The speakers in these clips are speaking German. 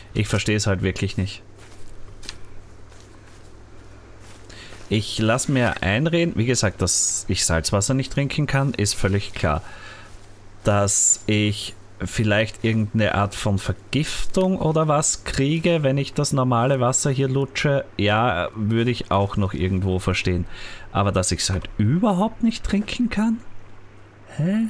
Ich verstehe es halt wirklich nicht. Ich lasse mir einreden, wie gesagt, dass ich Salzwasser nicht trinken kann, ist völlig klar. Dass ich vielleicht irgendeine Art von Vergiftung oder was kriege, wenn ich das normale Wasser hier lutsche, ja, würde ich auch noch irgendwo verstehen. Aber dass ich es halt überhaupt nicht trinken kann? Hä?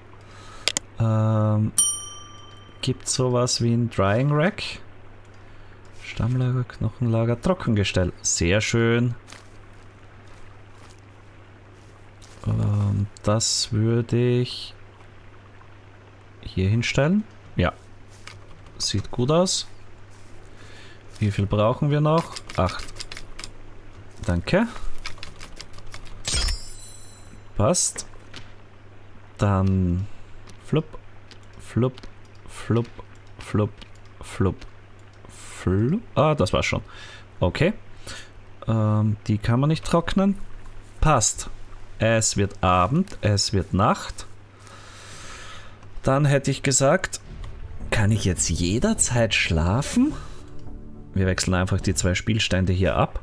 Gibt sowas wie ein Drying Rack? Stammlager, Knochenlager, Trockengestell. Sehr schön. Das würde ich hier hinstellen. Ja. Sieht gut aus. Wie viel brauchen wir noch? 8. Danke. Passt. Dann flupp, flupp, flupp, flupp, flupp, flupp. Ah, das war's schon. Okay. Die kann man nicht trocknen. Passt. Es wird Abend, es wird Nacht. Dann hätte ich gesagt, kann ich jetzt jederzeit schlafen? Wir wechseln einfach die 2 Spielstände hier ab.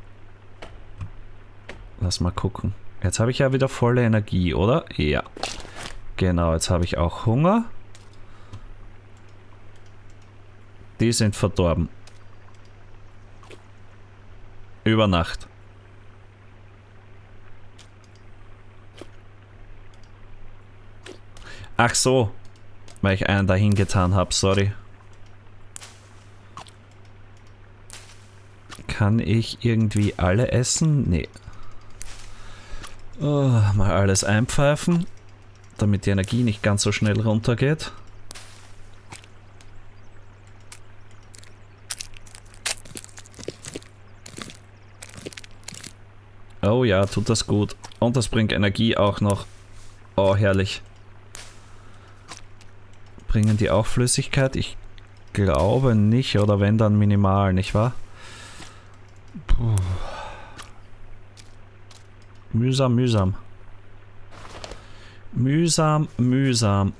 Lass mal gucken. Jetzt habe ich ja wieder volle Energie, oder? Ja. Genau, jetzt habe ich auch Hunger. Die sind verdorben. Über Nacht. Ach so. Weil ich einen dahin getan habe, sorry. Kann ich irgendwie alle essen? Nee. Oh, mal alles einpfeifen, damit die Energie nicht ganz so schnell runtergeht. Oh ja, tut das gut. Und das bringt Energie auch noch. Oh, herrlich. Bringen die auch Flüssigkeit? Ich glaube nicht, oder wenn dann minimal, nicht wahr? Puh. Mühsam, mühsam. Mühsam, mühsam.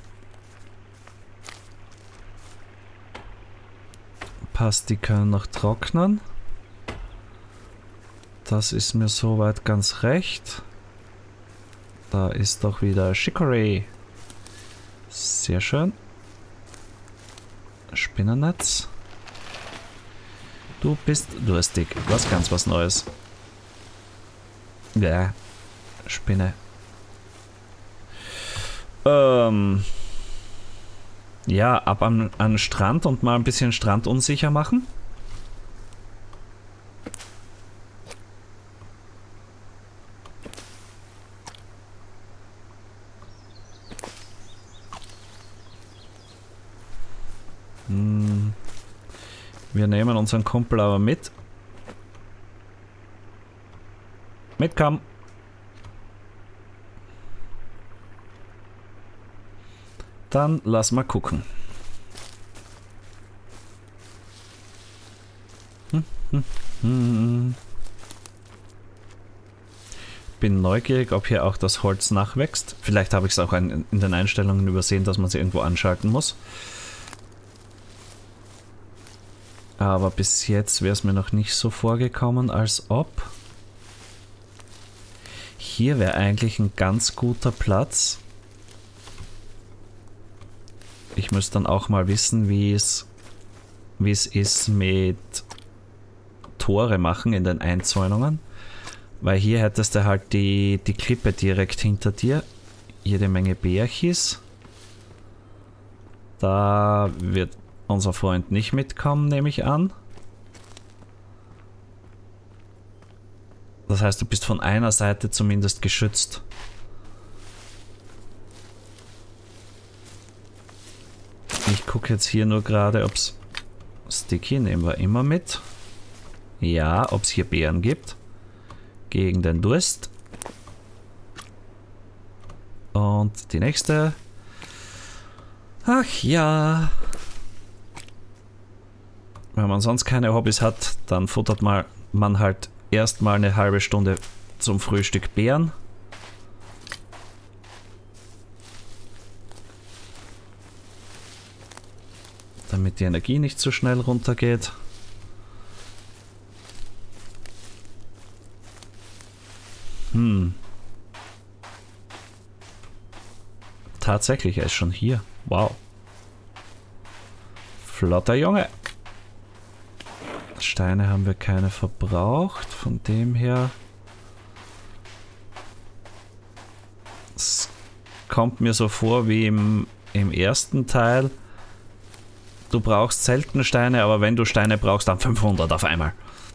Passt, die können noch trocknen. Das ist mir soweit ganz recht. Da ist doch wieder Chicory. Sehr schön. Spinnennetz. Du bist durstig. Was ganz was Neues. Ja. Spinne. Ja, ab an den Strand und mal ein bisschen Strand unsicher machen. Wir nehmen unseren Kumpel aber mit. Mitkommen. Dann lass mal gucken. Bin neugierig, ob hier auch das Holz nachwächst. Vielleicht habe ich es auch in den Einstellungen übersehen, dass man es irgendwo anschalten muss. Aber bis jetzt wäre es mir noch nicht so vorgekommen, als ob. Hier wäre eigentlich ein ganz guter Platz. Ich müsste dann auch mal wissen, wie es ist mit Tore machen in den Einzäunungen. Weil hier hättest du halt die Klippe direkt hinter dir. Jede Menge Bärchis. Da wird unser Freund nicht mitkommen, nehme ich an. Das heißt, du bist von einer Seite zumindest geschützt. Ich gucke jetzt hier nur gerade, ob es... Sticky nehmen wir immer mit. Ja, ob es hier Beeren gibt. Gegen den Durst. Und die nächste. Ach ja. Wenn man sonst keine Hobbys hat, dann futtert man halt erstmal eine halbe Stunde zum Frühstück Beeren. Damit die Energie nicht so schnell runtergeht. Tatsächlich, er ist schon hier. Wow. Flotter Junge. Steine haben wir keine verbraucht. Von dem her... Es kommt mir so vor wie im ersten Teil. Du brauchst selten Steine, aber wenn du Steine brauchst, dann 500 auf einmal.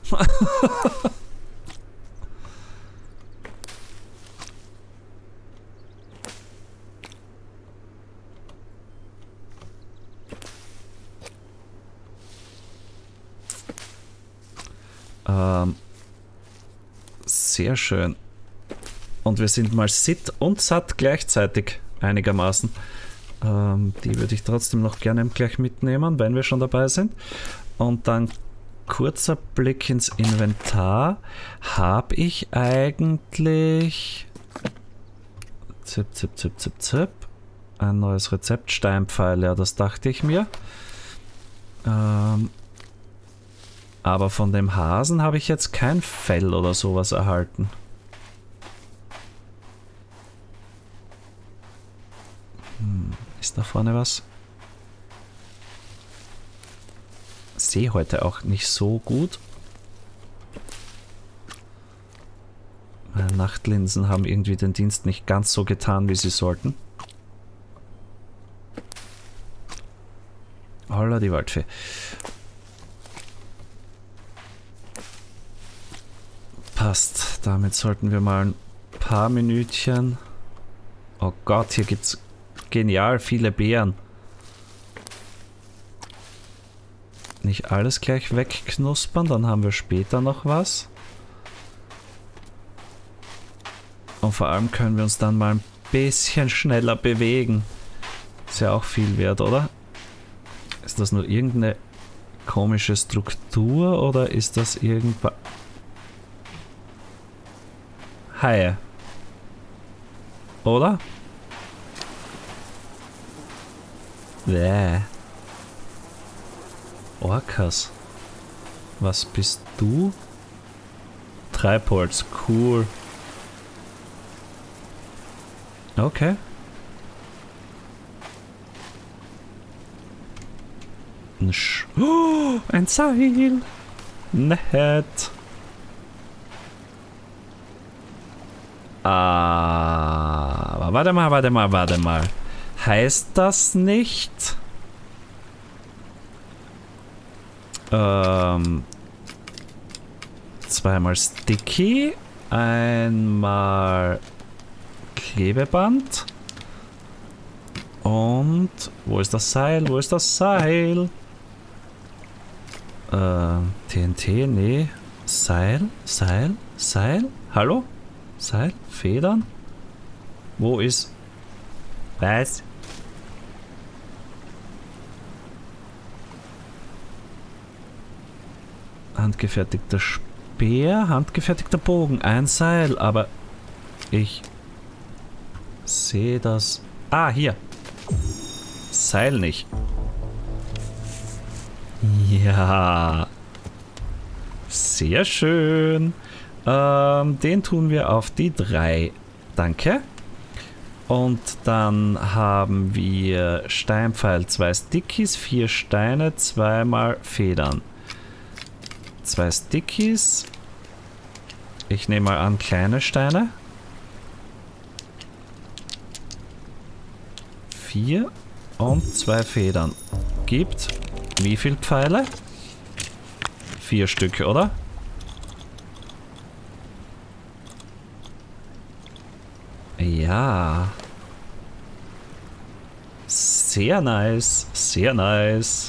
Sehr schön. Und wir sind mal sit und satt gleichzeitig einigermaßen. Die würde ich trotzdem noch gerne gleich mitnehmen, wenn wir schon dabei sind. Und dann kurzer Blick ins Inventar. Habe ich eigentlich... Zip, zip, zip, zip, zip. Ein neues Rezept, Steinpfeil, ja, das dachte ich mir. Aber von dem Hasen habe ich jetzt kein Fell oder sowas erhalten. Ist da vorne was? Sehe heute auch nicht so gut. Meine Nachtlinsen haben irgendwie den Dienst nicht ganz so getan, wie sie sollten. Holla die Waldfee. Passt. Damit sollten wir mal ein paar Minütchen... Oh Gott, hier gibt's genial viele Beeren. Nicht alles gleich wegknuspern, dann haben wir später noch was. Und vor allem können wir uns dann mal ein bisschen schneller bewegen. Ist ja auch viel wert, oder? Ist das nur irgendeine komische Struktur oder ist das irgendwas... Haie. Oder? Bäh. Orcas. Was bist du? Treibholz. Cool. Okay. Oh, ein Seil. Nett. Aber warte mal. Heißt das nicht? Zweimal Sticky, einmal Klebeband und wo ist das Seil? Wo ist das Seil? TNT, nee. Seil? Hallo? Seil? Federn? Wo ist... Was? Handgefertigter Speer, handgefertigter Bogen, ein Seil, aber ich sehe das... Ah, hier. Seil nicht. Ja. Sehr schön. Den tun wir auf die 3. Danke. Und dann haben wir Steinpfeil, 2 Stickies, 4 Steine, 2 mal Federn. 2 Stickies. Ich nehme mal an kleine Steine. 4 und 2 Federn. Gibt wie viel Pfeile? 4 Stück, oder? Ja. Sehr nice. Sehr nice.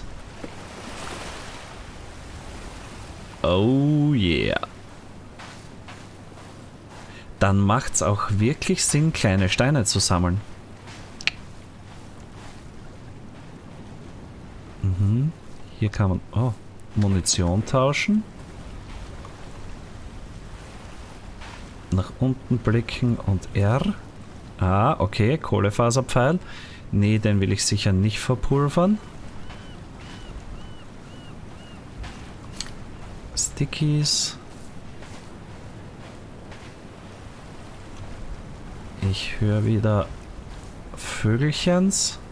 Oh yeah. Dann macht's auch wirklich Sinn, kleine Steine zu sammeln. Mhm. Hier kann man... Oh, Munition tauschen. Nach unten blicken und R. Ah, okay, Kohlefaserpfeil. Nee, den will ich sicher nicht verpulvern. Stickies. Ich höre wieder Vögelchens.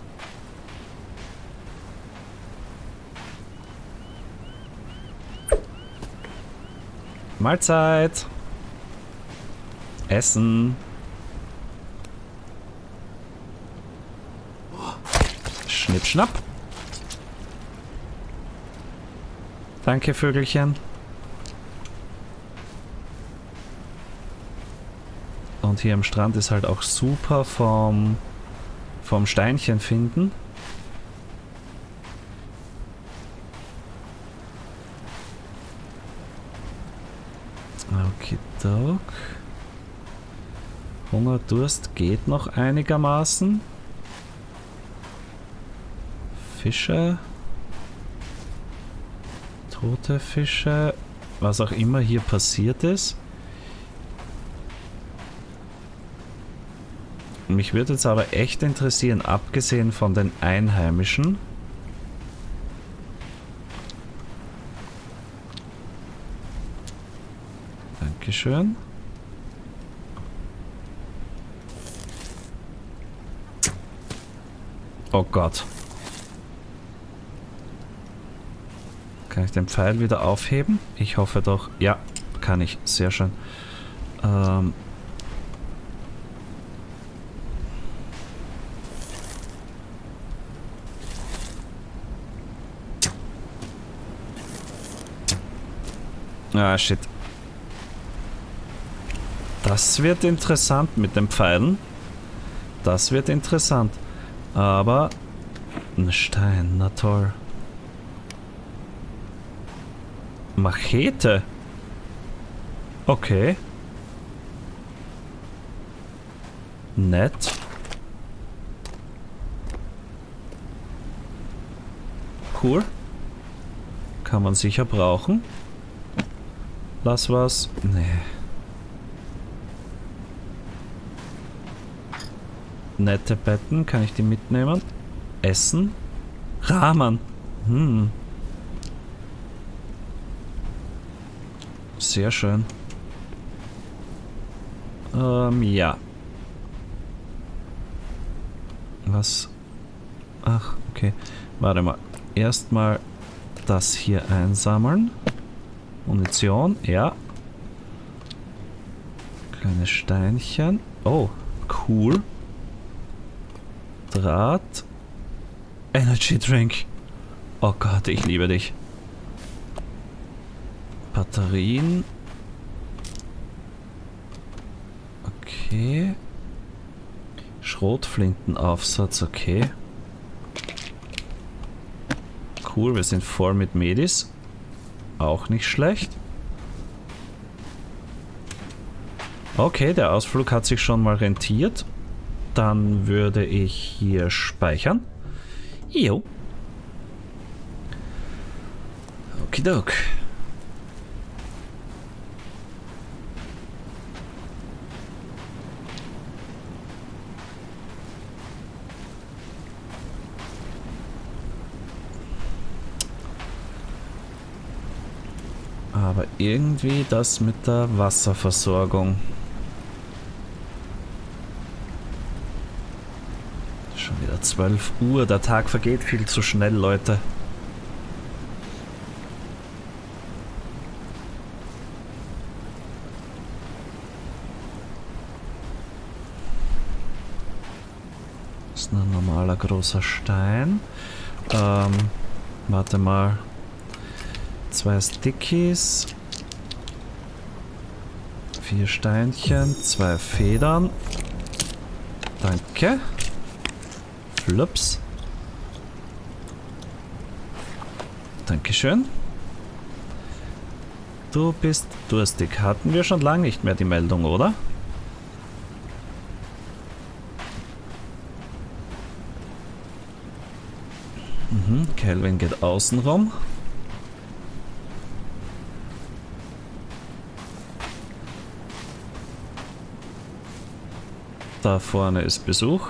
Mahlzeit. Essen. Schnipp, schnapp. Danke, Vögelchen. Und hier am Strand ist halt auch super vom Steinchen finden. Okidok. Hunger, Durst geht noch einigermaßen. Fische. Tote Fische. Was auch immer hier passiert ist. Mich würde jetzt aber echt interessieren, abgesehen von den Einheimischen. Dankeschön. Oh Gott. Kann ich den Pfeil wieder aufheben? Ich hoffe doch. Ja, kann ich. Sehr schön. Ah, shit. Das wird interessant mit den Pfeilen. Das wird interessant. Aber ein Stein, na toll. Machete. Okay. Nett. Cool. Kann man sicher brauchen. Lass was. Nee. Nette Betten. Kann ich die mitnehmen? Essen? Ramen. Sehr schön. Ja. Was? Ach, okay. Warte mal. Erstmal das hier einsammeln. Munition, ja. Kleine Steinchen. Oh, cool. Draht. Energy Drink. Oh Gott, ich liebe dich. Batterien. Okay. Schrotflintenaufsatz, okay. Cool, wir sind voll mit Medis. Auch nicht schlecht. Okay, der Ausflug hat sich schon mal rentiert. Dann würde ich hier speichern. Jo. Okidok. Aber irgendwie das mit der Wasserversorgung. Schon wieder 12 Uhr. Der Tag vergeht viel zu schnell, Leute. Das ist ein normaler großer Stein. Warte mal. 2 Stickies. 4 Steinchen. 2 Federn. Danke. Flups. Dankeschön. Du bist durstig. Hatten wir schon lange nicht mehr die Meldung, oder? Kelvin geht außen rum. Da vorne ist Besuch.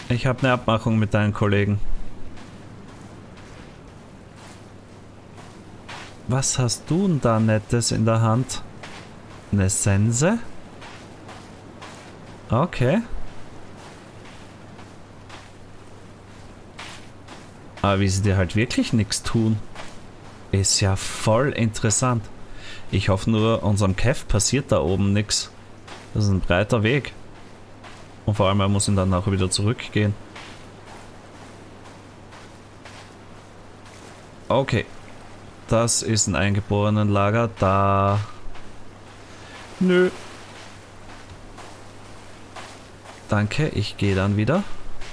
Ich habe eine Abmachung mit deinen Kollegen. Was hast du denn da Nettes in der Hand? Eine Sense? Okay. Aber wie sie dir halt wirklich nichts tun, ist ja voll interessant. Ich hoffe nur, unserem Kev passiert da oben nichts. Das ist ein breiter Weg. Und vor allem, er muss ihn dann auch wieder zurückgehen. Okay. Das ist ein Eingeborenenlager. Da... Nö. Danke, ich gehe dann wieder.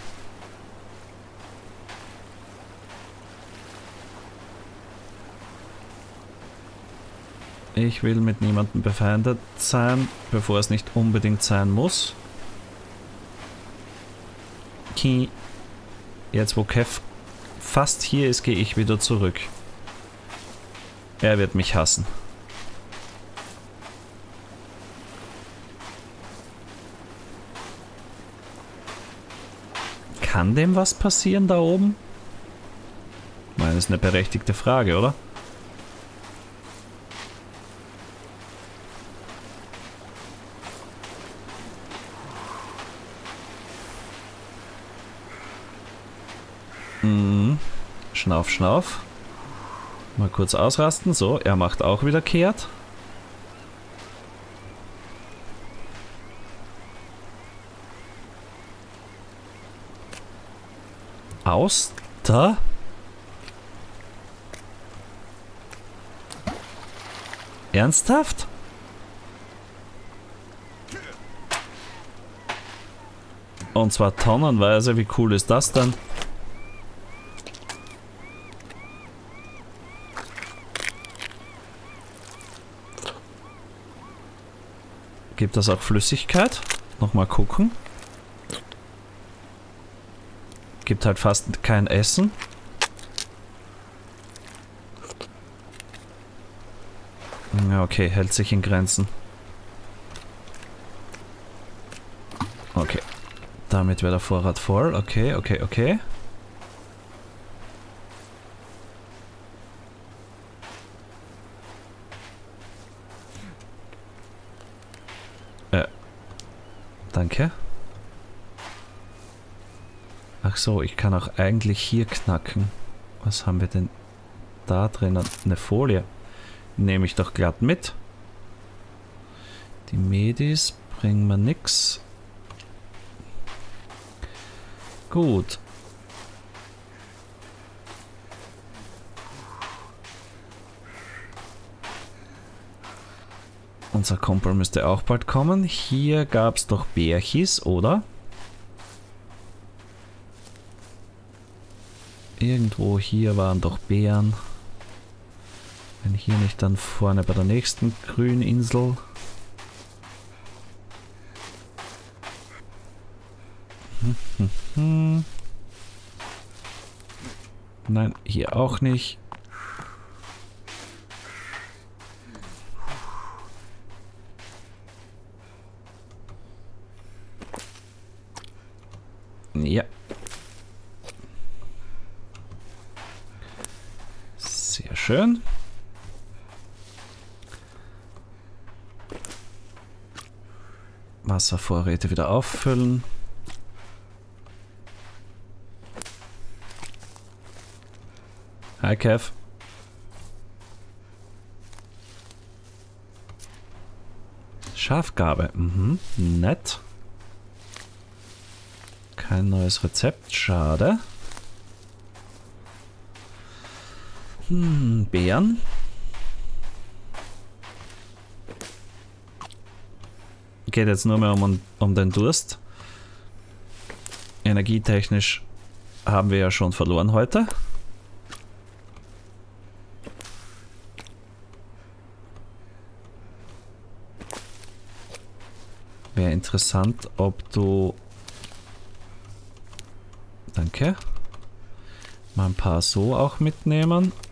Ich will mit niemandem befeindet sein, bevor es nicht unbedingt sein muss. Okay. Jetzt wo Kev fast hier ist, gehe ich wieder zurück. Er wird mich hassen. Kann dem was passieren da oben? Ich meine, das ist eine berechtigte Frage, oder? Schnauf, schnauf. Mal kurz ausrasten. So, er macht auch wieder kehrt. Auster? Ernsthaft? Und zwar tonnenweise. Wie cool ist das denn? Gibt das auch Flüssigkeit? Nochmal gucken. Gibt halt fast kein Essen. Ja, okay, hält sich in Grenzen. Okay. Damit wäre der Vorrat voll. Okay, okay, okay. Danke. Ach so, ich kann auch eigentlich hier knacken. Was haben wir denn da drin? Eine Folie. Nehme ich doch glatt mit. Die Medis bringen mir nix. Gut. Unser Kumpel müsste auch bald kommen. Hier gab es doch Bärchis, oder? Irgendwo hier waren doch Bären. Wenn hier nicht, dann vorne bei der nächsten Grüninsel. Nein, hier auch nicht. Ja. Sehr schön. Wasservorräte wieder auffüllen. Hi Kev. Schafgabe. Mhm. Nett. Kein neues Rezept. Schade. Beeren. Geht jetzt nur mehr um den Durst. Energietechnisch haben wir ja schon verloren heute. Wäre interessant, ob du... Danke. Mal ein paar so auch mitnehmen.